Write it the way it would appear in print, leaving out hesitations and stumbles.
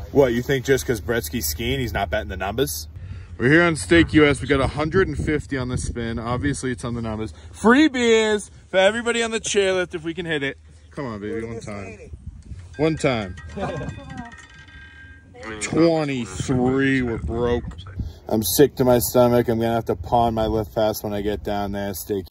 What, you think just because BrettSKI's skiing, he's not betting the numbers? We're here on Stake US. We got 150 on the spin. Obviously, it's on the numbers. Free beers for everybody on the chairlift if we can hit it. Come on, baby, one time. One time. 23, we're broke. I'm sick to my stomach. I'm going to have to pawn my lift pass when I get down there. Stake